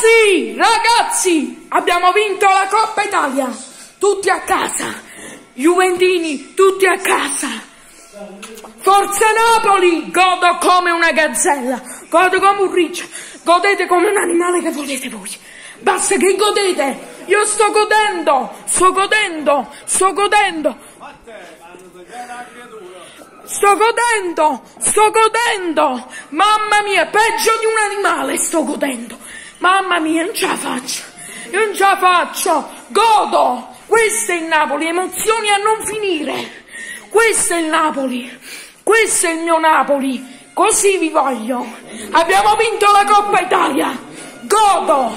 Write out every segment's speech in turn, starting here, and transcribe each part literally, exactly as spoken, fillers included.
sì, ragazzi, abbiamo vinto la Coppa Italia, tutti a casa, juventini, tutti a casa. Forza Napoli, godo come una gazzella, godo come un riccio, godete come un animale che volete voi. Basta che godete, io sto godendo, sto godendo, sto godendo. Sto godendo, sto godendo, mamma mia, peggio di un animale sto godendo, mamma mia, non ce la faccio, io non ce la faccio, godo, questo è il Napoli, emozioni a non finire, questo è il Napoli, questo è il mio Napoli, così vi voglio, abbiamo vinto la Coppa Italia, godo,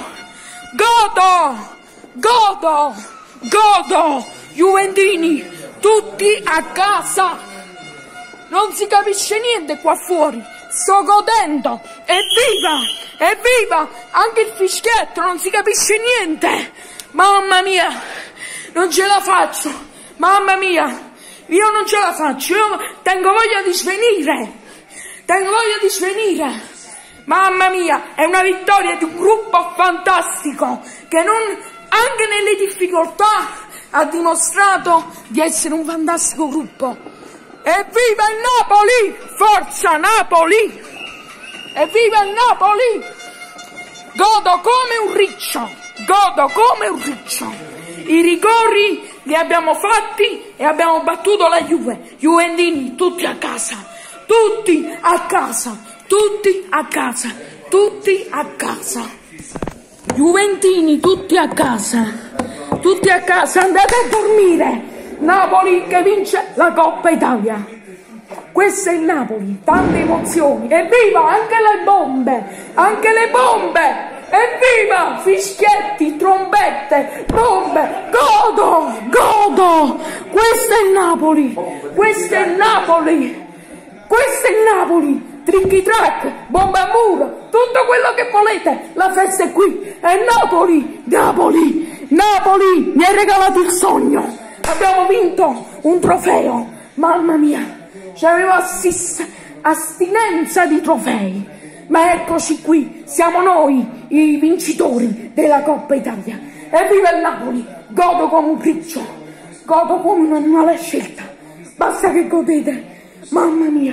godo, godo, godo, juventini, tutti a casa. Non si capisce niente qua fuori, sto godendo, evviva, evviva, anche il fischietto, non si capisce niente, mamma mia, non ce la faccio, mamma mia, io non ce la faccio, io tengo voglia di svenire, tengo voglia di svenire, mamma mia, è una vittoria di un gruppo fantastico, che non, anche nelle difficoltà ha dimostrato di essere un fantastico gruppo. Evviva il Napoli! Forza Napoli! Evviva il Napoli! Godo come un riccio! Godo come un riccio! I rigori li abbiamo fatti e abbiamo battuto la Juve. Juventini, tutti a casa! Tutti a casa! Tutti a casa! Tutti a casa! Juventini, tutti a casa! Tutti a casa! Andate a dormire! Napoli che vince la Coppa Italia. Questo è il Napoli, tante emozioni. Evviva anche le bombe, anche le bombe. Evviva fischietti, trombette, bombe. Godo, godo. Questo è il Napoli, questo è il Napoli, questo è il Napoli. Tricky track, bomba a muro, tutto quello che volete. La festa è qui, è Napoli, Napoli, Napoli. Mi hai regalato il sogno. Abbiamo vinto un trofeo, mamma mia, c'avevo astinenza di trofei, ma eccoci qui, siamo noi i vincitori della Coppa Italia. Evviva il Napoli, godo come un riccio, godo come un animale a scelta, basta che godete, mamma mia,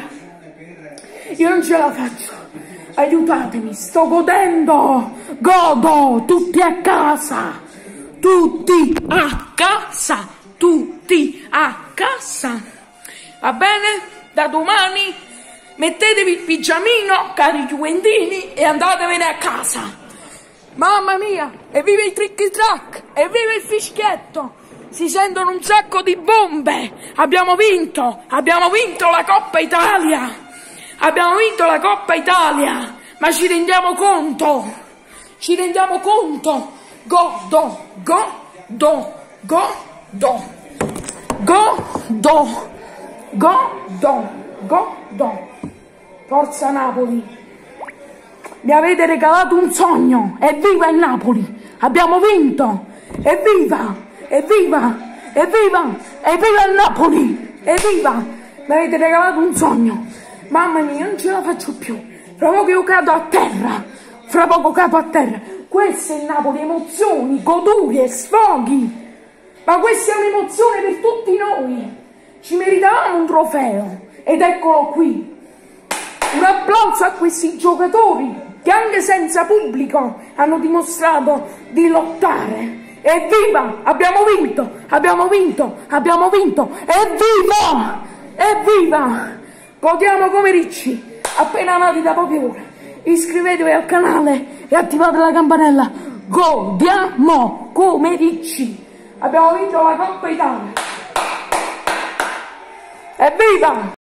io non ce la faccio, aiutatemi, sto godendo, godo, tutti a casa, tutti a casa. Tutti a casa, va bene? Da domani mettetevi il pigiamino, cari juventini, e andatevene a casa. Mamma mia, evviva i tricky track, evviva il fischietto, si sentono un sacco di bombe. Abbiamo vinto, abbiamo vinto la Coppa Italia, abbiamo vinto la Coppa Italia, ma ci rendiamo conto, ci rendiamo conto, godo, godo, godo. Do, godo, godo, godo. Forza Napoli, mi avete regalato un sogno, evviva il Napoli, abbiamo vinto, evviva, evviva, evviva, evviva il Napoli, evviva, mi avete regalato un sogno, mamma mia, non ce la faccio più, fra poco io cado a terra, fra poco cado a terra, questo è il Napoli, emozioni, godurie, sfoghi. Ma questa è un'emozione per tutti noi, ci meritavamo un trofeo ed eccolo qui. Un applauso a questi giocatori che anche senza pubblico hanno dimostrato di lottare. Evviva, abbiamo vinto, abbiamo vinto, abbiamo vinto, evviva, evviva, godiamo come ricci, appena nati da poche ore. Iscrivetevi al canale e attivate la campanella, godiamo come ricci. Abbiamo vinto la Coppa Italia. Evviva!